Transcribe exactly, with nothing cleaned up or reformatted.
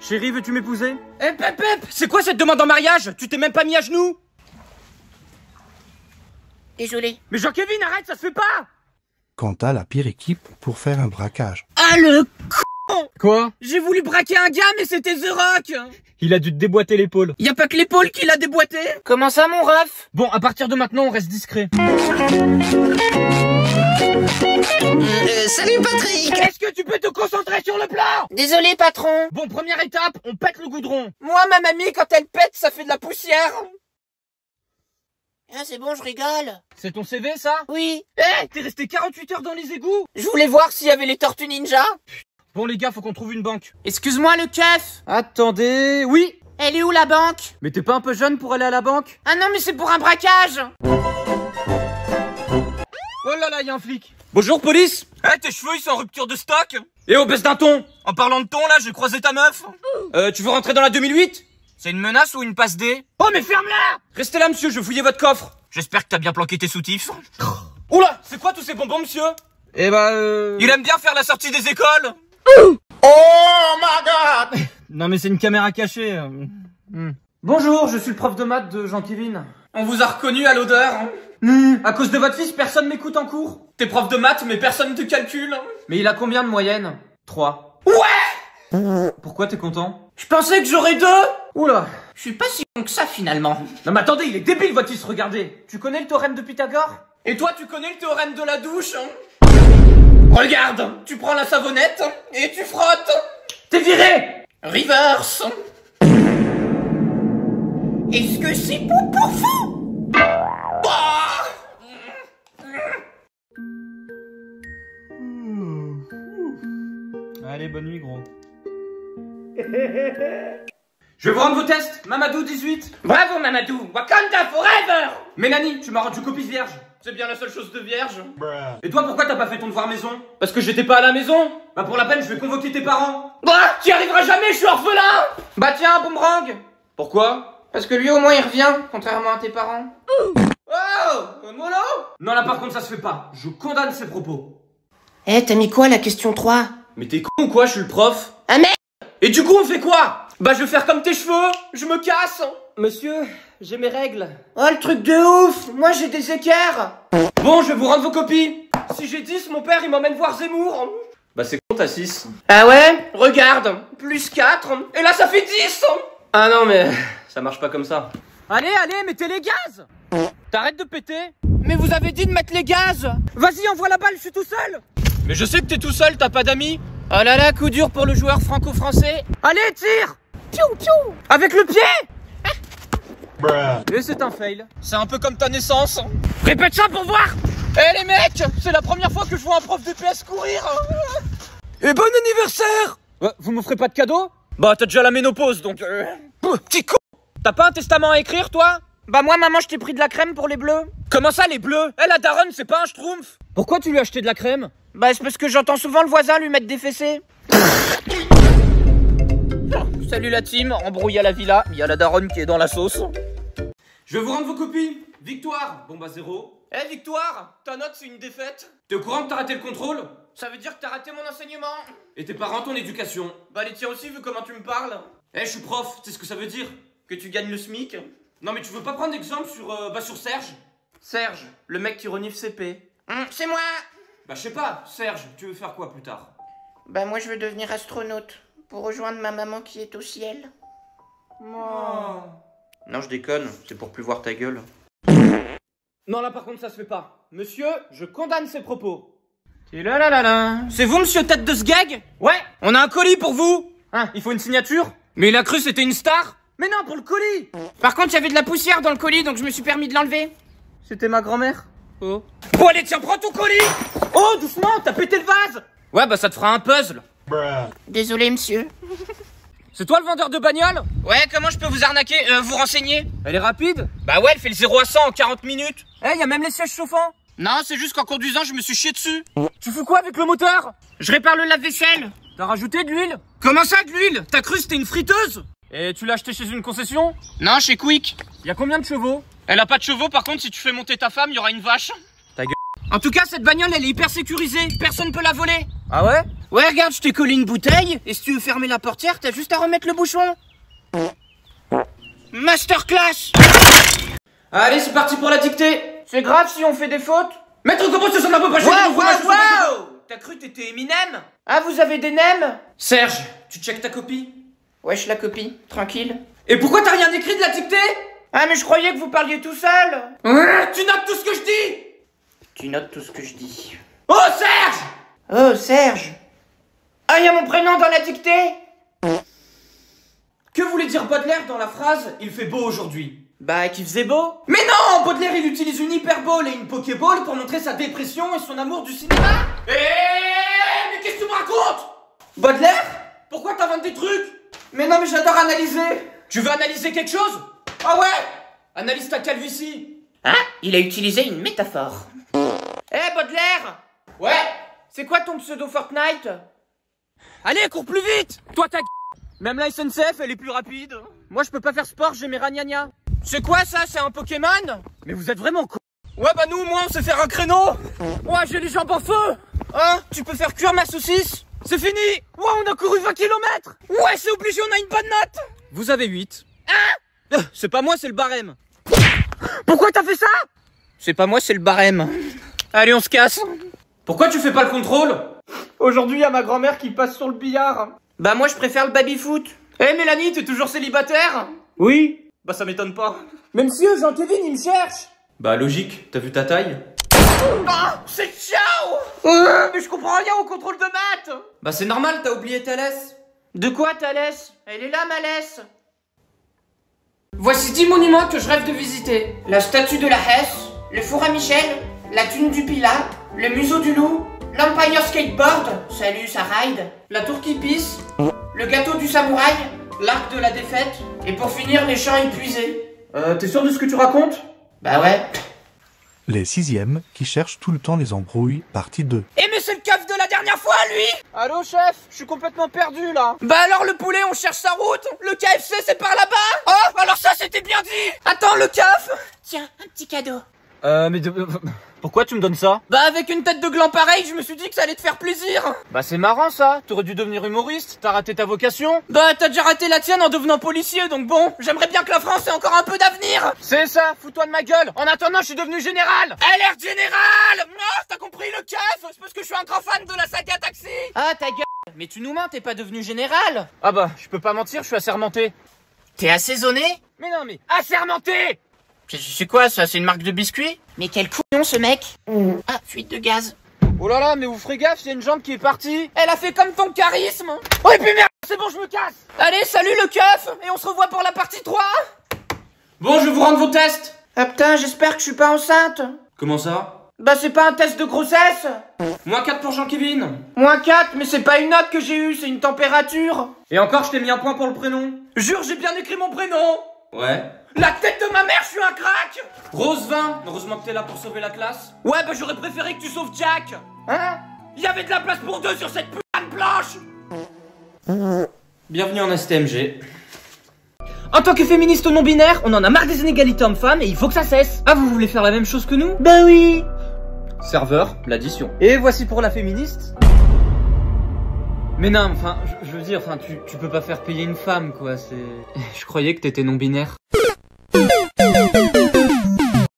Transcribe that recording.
Chérie, veux-tu m'épouser? Eh, Pep, Pep, c'est quoi cette demande en mariage? Tu t'es même pas mis à genoux? Désolé. Mais Jean-Kevin, arrête, ça se fait pas! Compta la pire équipe pour faire un braquage. Ah, le con! Quoi? J'ai voulu braquer un gars, mais c'était The Rock! Il a dû te déboîter l'épaule. Y a pas que l'épaule qui l'a déboîté? Comment ça, mon ref? Bon, à partir de maintenant, on reste discret. Euh, salut Patrick! Est-ce que tu peux te concentrer sur le plan? Désolé, patron. Bon, première étape, on pète le goudron. Moi, ma mamie, quand elle pète, ça fait de la poussière. Ah, c'est bon, je rigole. C'est ton C V, ça? Oui. Eh, hey, t'es resté quarante-huit heures dans les égouts? Je voulais voir s'il y avait les tortues ninja. Bon, les gars, faut qu'on trouve une banque. Excuse-moi, le keuf. Attendez, oui. Elle est où, la banque? Mais t'es pas un peu jeune pour aller à la banque? Ah non, mais c'est pour un braquage. Oh là là, y'a un flic. Bonjour, police. Eh, hey, tes cheveux, ils sont en rupture de stock. Et oh, baisse d'un ton. En parlant de ton, là, j'ai croisé ta meuf. Euh, tu veux rentrer dans la deux mille huit? C'est une menace ou une passe D? Oh, mais ferme-la! Restez là, monsieur, je vais fouiller votre coffre. J'espère que t'as bien planqué tes soutifs. Oula, c'est quoi tous ces bonbons, monsieur? Eh bah, euh... Il aime bien faire la sortie des écoles. Oh my god. Non, mais c'est une caméra cachée. Hmm. Bonjour, je suis le prof de maths de Jean-Kevin. On vous a reconnu à l'odeur. Mmh. À cause de votre fils, personne m'écoute en cours. T'es prof de maths, mais personne te calcule. Mais il a combien de moyenne? Trois. Ouais. Pourquoi t'es content? Je pensais que j'aurais deux. Oula. Je suis pas si bon que ça, finalement. Non mais attendez, il est débile votre fils, regardez. Tu connais le théorème de Pythagore? Et toi, tu connais le théorème de la douche? Regarde, tu prends la savonnette et tu frottes. T'es viré. Reverse. Est-ce que c'est pour pour fou? Allez, bonne nuit, gros. Je vais vous rendre vos tests. Mamadou, dix-huit. Bravo, Mamadou. Wakanda forever. Mélanie, tu m'as rendu copie vierge. C'est bien la seule chose de vierge. Et toi, pourquoi t'as pas fait ton devoir maison? Parce que j'étais pas à la maison. Bah pour la peine, je vais convoquer tes parents. Bah, t'y arriveras jamais, je suis orphelin. Bah tiens, boomerang. Pourquoi? Parce que lui au moins il revient, contrairement à tes parents. Oh, mollo. Non là par contre ça se fait pas. Je condamne ces propos. Eh, t'as mis quoi la question trois? Mais t'es con ou quoi? Je suis le prof. Ah merde. Et du coup on fait quoi? Bah je vais faire comme tes cheveux. Je me casse. Monsieur, j'ai mes règles. Oh le truc de ouf. Moi j'ai des équerres. Bon, je vais vous rendre vos copies. Si j'ai dix, mon père il m'emmène voir Zemmour. Bah c'est con, t'as six. Ah ouais? Regarde. Plus quatre. Et là ça fait dix. Ah non mais ça marche pas comme ça. Allez, allez, mettez les gaz. T'arrêtes de péter. Mais vous avez dit de mettre les gaz. Vas-y, envoie la balle, je suis tout seul. Mais je sais que t'es tout seul, t'as pas d'amis. Oh là là, coup dur pour le joueur franco-français. Allez, tire. Piou, piou. Avec le pied. Et c'est un fail. C'est un peu comme ta naissance. Répète ça pour voir. Eh les mecs, c'est la première fois que je vois un prof de P S courir. Et bon anniversaire. Ouais, vous m'offrez pas de cadeau? Bah t'as déjà la ménopause donc... Euh... Petit con. T'as pas un testament à écrire toi? Bah moi maman je t'ai pris de la crème pour les bleus. Comment ça les bleus? Eh la daronne c'est pas un schtroumpf. Pourquoi tu lui as acheté de la crème? Bah c'est parce que j'entends souvent le voisin lui mettre des fessées. Salut la team, embrouille à la villa, il y a la daronne qui est dans la sauce. Je vais vous rendre vos copies. Victoire, bon bah zéro. Eh Victoire, ta note c'est une défaite. T'es au courant que t'as raté le contrôle? Ça veut dire que t'as raté mon enseignement. Et tes parents ton éducation? Bah les tiens aussi vu comment tu me parles. Eh je suis prof, tu sais ce que ça veut dire? Que tu gagnes le SMIC? Non mais tu veux pas prendre exemple sur, euh, bah sur Serge? Serge, le mec qui renifle ses P. Hum, c'est moi. Bah je sais pas, Serge, tu veux faire quoi plus tard? Bah moi je veux devenir astronaute. Pour rejoindre ma maman qui est au ciel. Oh. Non, je déconne, c'est pour plus voir ta gueule. Non, là par contre ça se fait pas. Monsieur, je condamne ces propos. Et là là là là. C'est vous, monsieur tête de sgag? Ouais. On a un colis pour vous. Hein, il faut une signature? Mais il a cru c'était une star? Mais non, pour le colis. Par contre, il y avait de la poussière dans le colis, donc je me suis permis de l'enlever. C'était ma grand-mère. Oh. Bon allez, tiens, prends ton colis. Oh, doucement, t'as pété le vase. Ouais, bah ça te fera un puzzle. Désolé, monsieur. C'est toi le vendeur de bagnole? Ouais, comment je peux vous arnaquer, euh, vous renseigner? Elle est rapide? Bah ouais, elle fait le zéro à cent en quarante minutes. Eh, hey, y a même les sièges chauffants. Non, c'est juste qu'en conduisant, je me suis chié dessus. Tu fais quoi avec le moteur? Je répare le lave-vaisselle. T'as rajouté de l'huile? Comment ça, de l'huile? T'as cru c'était une friteuse? Et tu l'as acheté chez une concession? Non, chez Quick. Y a combien de chevaux? Elle a pas de chevaux, par contre, si tu fais monter ta femme, y aura une vache. Ta gueule. En tout cas, cette bagnole, elle est hyper sécurisée. Personne peut la voler. Ah ouais? Ouais, regarde, je t'ai collé une bouteille, et si tu veux fermer la portière, t'as juste à remettre le bouchon. Masterclass. Allez, c'est parti pour la dictée. C'est grave si on fait des fautes. Maître, comment ça semble un peu pas chez Wow, nous? wow, wow. T'as cru t'étais Eminem? Ah, vous avez des nems? Serge, tu checkes ta copie? Wesh, la copie, tranquille. Et pourquoi t'as rien écrit de la dictée? Ah, mais je croyais que vous parliez tout seul. Ouais, tu notes tout ce que je dis. Tu notes tout ce que je dis. Oh, Serge! Oh, Serge. Ah, y a mon prénom dans la dictée? Que voulait dire Baudelaire dans la phrase « Il fait beau aujourd'hui » ? Bah, qui faisait beau. Mais non, Baudelaire, il utilise une hyperbole et une pokéball pour montrer sa dépression et son amour du cinéma. Eh, mais qu'est-ce que tu me racontes? Baudelaire? Pourquoi t'inventes des trucs? Mais non, mais j'adore analyser. Tu veux analyser quelque chose? Ah ouais? Analyse ta calvitie. Hein? Il a utilisé une métaphore. Eh, Baudelaire! Ouais? C'est quoi ton pseudo Fortnite? Allez, cours plus vite. Toi, ta g... Même la S N C F, elle est plus rapide. Moi, je peux pas faire sport, j'ai mes ragnagnas. C'est quoi ça? C'est un Pokémon? Mais vous êtes vraiment con. Ouais, bah nous, au moins, on sait faire un créneau. Ouais, j'ai les jambes en feu. Hein? Tu peux faire cuire ma saucisse? C'est fini. Ouais, on a couru vingt kilomètres. Ouais, c'est obligé, on a une bonne note. Vous avez huit. Hein? C'est pas moi, c'est le barème. Pourquoi t'as fait ça? C'est pas moi, c'est le barème. Allez, on se casse. Pourquoi tu fais pas le contrôle? Aujourd'hui, y a ma grand-mère qui passe sur le billard. Bah, moi, je préfère le baby-foot. Eh, Mélanie, t'es toujours célibataire? Oui. Bah, ça m'étonne pas. Mais monsieur, Jean-Kevin, il me cherche. Bah, logique, t'as vu ta taille? Ah, c'est ciao. euh, Mais je comprends rien au contrôle de maths. Bah, c'est normal, t'as oublié ta laisse. De quoi, ta laisse? Elle est là, ma laisse. Voici dix monuments que je rêve de visiter. La statue de la Hesse, le four à Michel, la thune du Pilat, le museau du loup, l'Empire Skateboard, salut ça ride, la tour qui pisse, le gâteau du samouraï, l'arc de la défaite, et pour finir les champs épuisés. Euh, t'es sûr de ce que tu racontes? Bah ouais. Les sixièmes qui cherchent tout le temps les embrouilles, partie deux. Eh mais c'est le caf de la dernière fois, lui! Allô, chef? Je suis complètement perdu, là. Bah alors, le poulet, on cherche sa route. Le K F C, c'est par là-bas. Oh, alors ça, c'était bien dit. Attends, le caf. Tiens, un petit cadeau. Euh, mais de... Pourquoi tu me donnes ça? Bah avec une tête de gland pareil, je me suis dit que ça allait te faire plaisir. Bah c'est marrant ça, t'aurais dû devenir humoriste, t'as raté ta vocation. Bah t'as déjà raté la tienne en devenant policier, donc bon, j'aimerais bien que la France ait encore un peu d'avenir. C'est ça, fous-toi de ma gueule. En attendant, je suis devenu général. Alerte général. Non, t'as compris le keuf? C'est parce que je suis un grand fan de la saga Taxi. Ah ta gueule. Mais tu nous mens, t'es pas devenu général. Ah bah, je peux pas mentir, je suis assermenté. T'es assaisonné? Mais non mais, assermenté. C'est quoi ça? C'est une marque de biscuits? Mais quel couillon ce mec! Ah, fuite de gaz. Oh là là, mais vous ferez gaffe, il y a une jambe qui est partie. Elle a fait comme ton charisme. Oh et puis merde, c'est bon, je me casse. Allez, salut le keuf, et on se revoit pour la partie trois. Bon, je vais vous rendre vos tests. Ah putain, j'espère que je suis pas enceinte. Comment ça? Bah c'est pas un test de grossesse. Moins quatre pour Jean-Kevin. Moins quatre, mais c'est pas une note que j'ai eue, c'est une température. Et encore, je t'ai mis un point pour le prénom. Jure, j'ai bien écrit mon prénom. Ouais. La tête de ma mère, je suis un crack. Rose vingt, heureusement que t'es là pour sauver la classe. Ouais, bah j'aurais préféré que tu sauves Jack. Hein? Il y avait de la place pour deux sur cette putain de planche. Bienvenue en S T M G. En tant que féministe non-binaire, on en a marre des inégalités hommes-femmes et il faut que ça cesse. Ah, vous voulez faire la même chose que nous? Bah oui. Serveur, l'addition. Et voici pour la féministe. Mais non, enfin, je, je veux dire, enfin, tu, tu peux pas faire payer une femme, quoi, c'est... Je croyais que t'étais non-binaire.